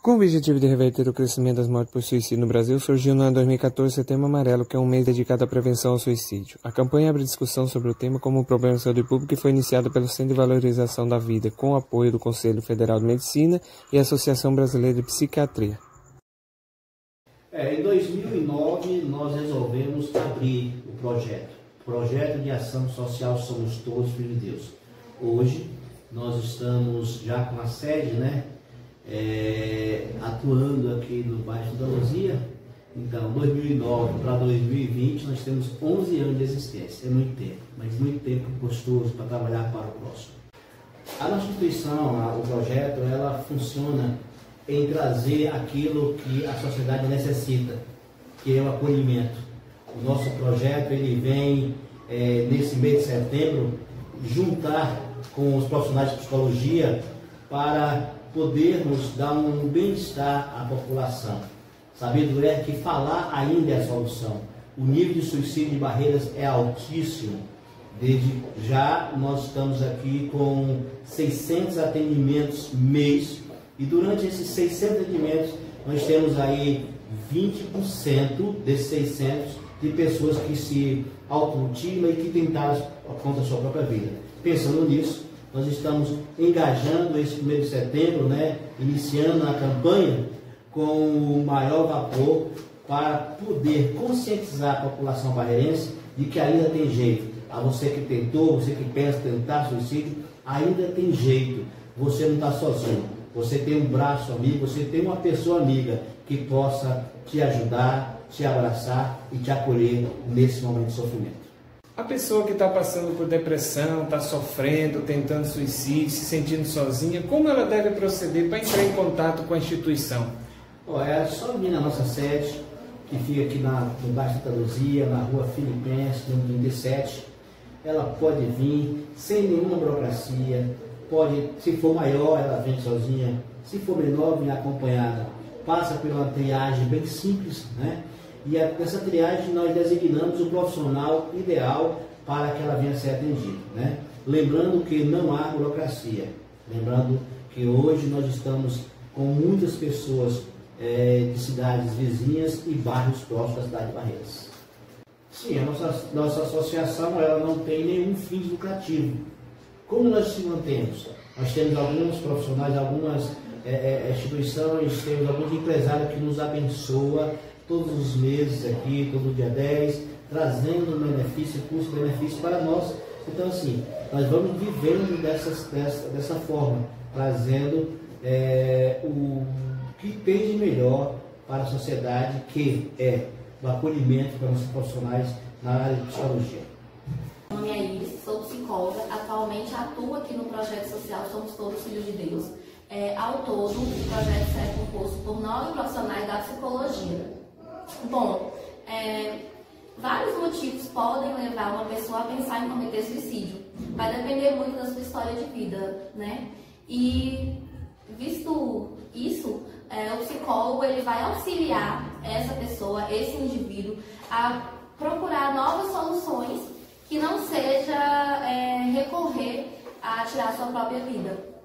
Com o objetivo de reverter o crescimento das mortes por suicídio no Brasil, surgiu no ano 2014 o Setembro Amarelo, que é um mês dedicado à prevenção ao suicídio. A campanha abre discussão sobre o tema como um problema de saúde pública e foi iniciada pelo Centro de Valorização da Vida, com o apoio do Conselho Federal de Medicina e a Associação Brasileira de Psiquiatria. Em 2009, nós resolvemos abrir o Projeto de Ação Social Somos Todos Filhos de Deus. Hoje, nós estamos já com a sede, atuando aqui no bairro da Luzia. Então, 2009 para 2020, nós temos 11 anos de existência. É muito tempo, mas muito tempo gostoso para trabalhar para o próximo. A nossa instituição, o projeto, ela funciona em trazer aquilo que a sociedade necessita, que é o acolhimento. O nosso projeto, ele vem, nesse mês de setembro, juntar com os profissionais de psicologia para podermos dar um bem-estar à população. Sabendo que falar ainda é a solução. O nível de suicídio de Barreiras é altíssimo. Desde já nós estamos aqui com 600 atendimentos mês, e durante esses 600 atendimentos nós temos aí 20% desses 600 de pessoas que se automutilam e que tentaram contra a sua própria vida. Pensando nisso, nós estamos engajando esse 1º de setembro, iniciando a campanha com o maior vapor para poder conscientizar a população barreirense de que ainda tem jeito. A você que tentou, você que pensa tentar suicídio, ainda tem jeito. Você não está sozinho. Você tem um braço amigo, você tem uma pessoa amiga que possa te ajudar, te abraçar e te acolher nesse momento de sofrimento. A pessoa que está passando por depressão, está sofrendo, tentando suicídio, se sentindo sozinha, como ela deve proceder para entrar em contato com a instituição? É só vir na nossa sede, que fica aqui no bairro Santa Luzia, na rua Filipenses, número 37. Ela pode vir sem nenhuma burocracia. Pode, se for maior, ela vem sozinha. Se for menor, vem acompanhada. Passa por uma triagem bem simples, E nessa triagem nós designamos o profissional ideal para que ela venha a ser atendida, Lembrando que não há burocracia. Lembrando que hoje nós estamos com muitas pessoas de cidades vizinhas e bairros próximos da cidade de Barreiras. Sim, a nossa associação ela não tem nenhum fim lucrativo. Como nós se mantemos? Nós temos alguns profissionais, algumas instituições, temos alguns empresários que nos abençoam todos os meses aqui, todo dia 10, trazendo benefício, custo-benefício para nós. Então, assim, nós vamos vivendo dessa forma, trazendo o que tem de melhor para a sociedade, que é o acolhimento para os profissionais na área de psicologia. Meu nome é Iris, sou psicóloga, atualmente atuo aqui no projeto social Somos Todos Filhos de Deus. Ao todo, o projeto é composto por 9 profissionais da psicologia. Bom, vários motivos podem levar uma pessoa a pensar em cometer suicídio. Vai depender muito da sua história de vida, E, visto isso, o psicólogo ele vai auxiliar essa pessoa, esse indivíduo, a procurar novas soluções que não seja recorrer a tirar sua própria vida.